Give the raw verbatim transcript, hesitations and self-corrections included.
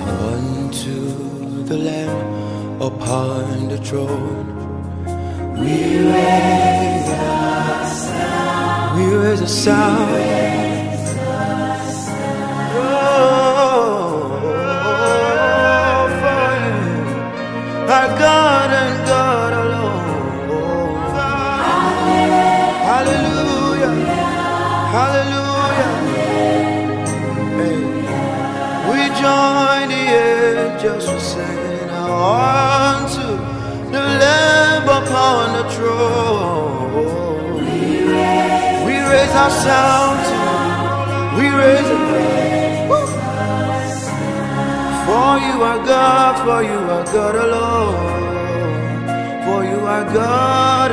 Unto the Lamb upon the throne, we raise a sound. We raise a sound. Oh, for Him, our God and God alone. Hallelujah, hallelujah. Hey. We join the angels to sing unto the Lamb upon the throne. We raise, we raise our sound to, we raise it. For you are God, for you are God alone. For you are God.